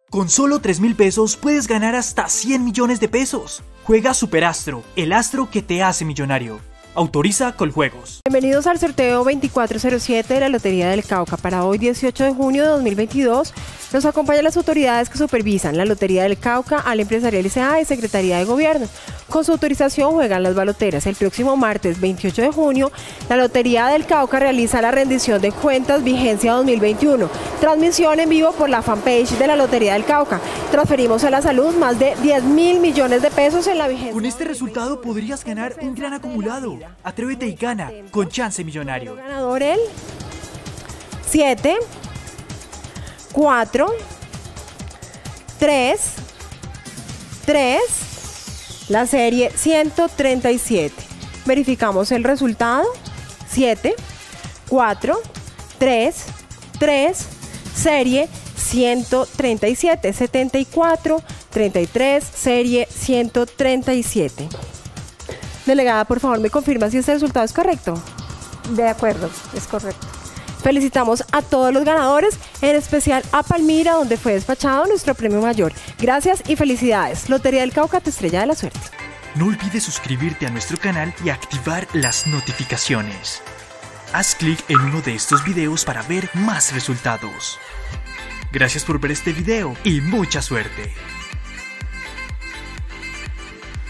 Con solo 3.000 pesos puedes ganar hasta 100 millones de pesos. Juega Superastro, el astro que te hace millonario. Autoriza Coljuegos. Bienvenidos al sorteo 2407 de la Lotería del Cauca. Para hoy, 18 de junio de 2022, nos acompañan las autoridades que supervisan la Lotería del Cauca, Ala Empresarial S.A. y Secretaría de Gobierno. Con su autorización juegan las baloteras. El próximo martes 28 de junio, la Lotería del Cauca realiza la rendición de cuentas vigencia 2021. Transmisión en vivo por la fanpage de la Lotería del Cauca. Transferimos a la salud más de 10.000 millones de pesos en la vigencia. Con este resultado podrías ganar un gran acumulado. Atrévete y gana con chance millonario. Ganador el 7, 4, 3, 3, la serie 137. Verificamos el resultado. 7, 4, 3, 3, serie 137, 74, 33, serie 137. Delegada, por favor, ¿me confirma si este resultado es correcto? De acuerdo, es correcto. Felicitamos a todos los ganadores, en especial a Palmira, donde fue despachado nuestro premio mayor. Gracias y felicidades. Lotería del Cauca, tu estrella de la suerte. No olvides suscribirte a nuestro canal y activar las notificaciones. Haz clic en uno de estos videos para ver más resultados. Gracias por ver este video y mucha suerte.